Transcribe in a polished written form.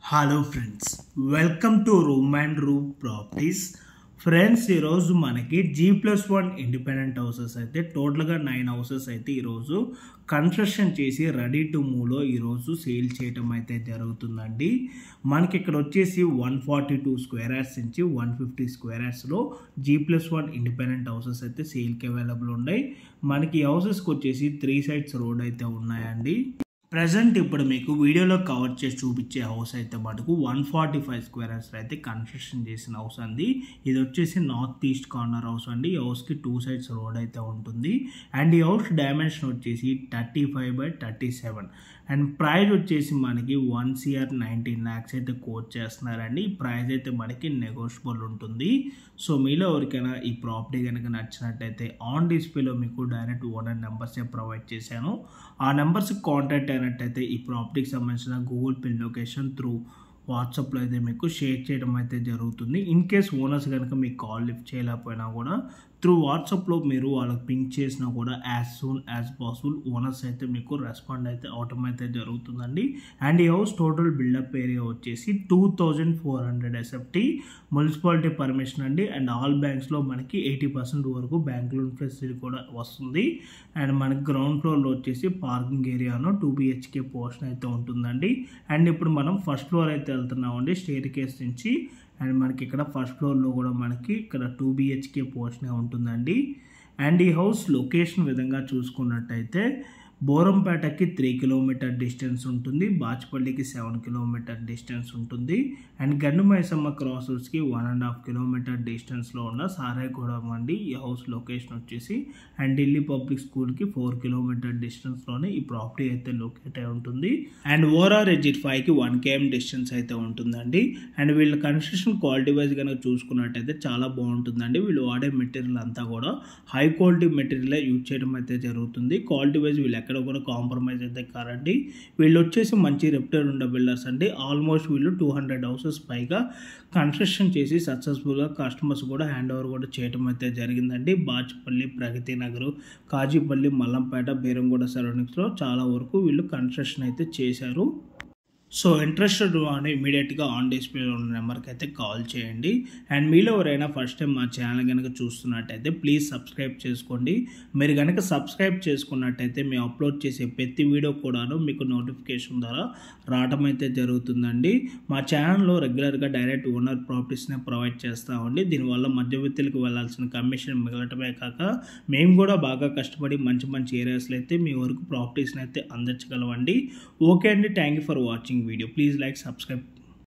Hello friends, welcome to room and room properties. Friends, ఈరోజు మనకి G+1 independent houses అయితే టోటల్గా 9 హౌసెస్ అయితే ఈరోజు కన్స్ట్రక్షన్ చేసి రెడీ టు మూవ్లో ఈరోజు సేల్ చేయడం అయితే జరుగుతుందండి. మనకి ఇక్కడ వచ్చేసి 142 స్క్వేర్ యార్డ్స్ నుంచి 150 స్క్వేర్ యార్డ్స్లో G+1 ఇండిపెండెంట్ హౌసెస్ అయితే సేల్కి అవైలబుల్ ఉన్నాయి. మనకి హౌసెస్కి వచ్చేసి 3 సైడ్స్ రోడ్ అయితే ఉన్నాయండి. ప్రజెంట్ ఇప్పుడు మీకు వీడియోలో కవర్ చేసి చూపించే హౌస్ అయితే మటుకు 145 స్క్వేర్ యార్డ్స్ అయితే కన్స్ట్రక్షన్ చేసిన హౌస్ అండి. ఇది వచ్చేసి నార్త్ ఈస్ట్ కార్నర్ హౌస్ అండి. ఈ హౌస్కి 2 సైడ్స్ రోడ్ అయితే ఉంటుంది. అండ్ ఈ హౌస్ డైమెన్షన్ వచ్చేసి 35/37 అండ్ ప్రైస్ వచ్చేసి మనకి 1,19 lakhs అయితే కోట్ చేస్తున్నారండి. ఈ ప్రైస్ అయితే మనకి నెగోషియబుల్ ఉంటుంది. సో మీలో ఎవరికైనా ఈ ప్రాపర్టీ కనుక నచ్చినట్టయితే ఆన్ డిస్ప్లేలో మీకు డైరెక్ట్ ఓనర్ నెంబర్సే ప్రొవైడ్ చేశాను. ఆ నెంబర్స్కి కాంటాక్ట్ అయినట్టయితే ఈ ప్రాపర్టీకి సంబంధించిన గూగుల్ పే లొకేషన్ త్రూ వాట్సాప్లో అయితే మీకు షేర్ చేయడం అయితే జరుగుతుంది. ఇన్ కేస్ ఓనర్స్ కనుక మీకు కాల్ లిఫ్ట్ చేయలేకపోయినా కూడా త్రూ వాట్సాప్లో మీరు వాళ్ళకి పింక్ చేసినా కూడా as soon as possible owners అయితే మీకు రెస్పాండ్ అయితే అవటం అయితే జరుగుతుందండి. అండ్ ఈ హౌస్ టోటల్ బిల్డప్ ఏరియా వచ్చేసి 2400 SFT మున్సిపాలిటీ పర్మిషన్ అండి. అండ్ ఆల్ బ్యాంక్స్లో మనకి 80% వరకు బ్యాంక్ లోన్ ఫెసిలిటీ కూడా వస్తుంది. అండ్ మనకి గ్రౌండ్ ఫ్లోర్లో వచ్చేసి పార్కింగ్ ఏరియాను 2 BHK పోర్షన్ అయితే ఉంటుందండి. అండ్ ఇప్పుడు మనం ఫస్ట్ ఫ్లోర్ అయితే వెళ్తున్నామండి స్టేర్ కేస్ నుంచి. అండ్ మనకి ఇక్కడ ఫస్ట్ ఫ్లోర్లో కూడా మనకి ఇక్కడ 2 BHK పోర్షనే ఉంటుందండి. అండ్ ఈ హౌస్ లొకేషన్ విధంగా చూసుకున్నట్టయితే బోరంపేటకి 3 కిలోమీటర్ డిస్టెన్స్ ఉంటుంది, బాచ్పల్లికి 7 కిలోమీటర్ డిస్టెన్స్ ఉంటుంది. And Gandu Maisamma cross రోడ్స్కి 1.5 kilometre డిస్టెన్స్లో ఉన్న సారేగూడెం అండి ఈ హౌస్ లొకేషన్ వచ్చేసి. అండ్ ఢిల్లీ పబ్లిక్ స్కూల్కి 4 కిలోమీటర్ డిస్టెన్స్లోనే ఈ ప్రాపర్టీ అయితే లొకేట్ అయి ఉంటుంది. అండ్ ఓఆర్ ఎగ్జిట్ 5కి 1 km డిస్టెన్స్ అయితే ఉంటుందండి. అండ్ వీళ్ళ కన్స్ట్రక్షన్ క్వాలిటీ వైజ్ కనుక చూసుకున్నట్టయితే చాలా బాగుంటుందండి. వీళ్ళు వాడే మెటీరియల్ అంతా కూడా హై క్వాలిటీ మెటీరియల్ యూజ్ చేయడం అయితే జరుగుతుంది. క్వాలిటీ వైజ్ వీళ్ళు ఎక్కడ కూడా కాంప్రమైజ్ అయితే కారండి. వీళ్ళు వచ్చేసి మంచి రెప్యూటెడ్ ఉన్న బిల్డర్స్ అండి. ఆల్మోస్ట్ వీళ్ళు 200 హౌసెస్ పైగా కన్స్ట్రక్షన్ చేసి సక్సెస్ఫుల్గా కస్టమర్స్ కూడా హ్యాండ్ ఓవర్ కూడా చేయడం అయితే జరిగిందండి. బాచ్పల్లి, ప్రగతి నగర్, కాజీపల్లి, మల్లంపేట, బేరంగూడ సరౌండింగ్స్లో చాలా వరకు వీళ్ళు కన్స్ట్రక్షన్ అయితే చేశారు. సో ఇంట్రెస్టెడ్ అని ఇమీడియట్గా ఆన్ డిస్ప్లేలో ఉన్న నెంబర్కి అయితే కాల్ చేయండి. అండ్ మీలో ఎవరైనా ఫస్ట్ టైం మా ఛానల్ కనుక చూస్తున్నట్టయితే ప్లీజ్ సబ్స్క్రైబ్ చేసుకోండి. మీరు కనుక సబ్స్క్రైబ్ చేసుకున్నట్టయితే మేము అప్లోడ్ చేసే ప్రతి వీడియో కూడాను మీకు నోటిఫికేషన్ ద్వారా రావడం అయితే జరుగుతుందండి. మా ఛానల్లో రెగ్యులర్గా డైరెక్ట్ ఓనర్ ప్రాపర్టీస్నే ప్రొవైడ్ చేస్తామండి. దీనివల్ల మధ్యవర్తులకు వెళ్ళాల్సిన కమిషన్ మిగలటమే కాక మేము కూడా బాగా కష్టపడి మంచి మంచి ఏరియాస్లో అయితే మీ వరకు ప్రాపర్టీస్ని అయితే అందించగలమండి. ఓకే అండి, thank you for watching video. Please like, subscribe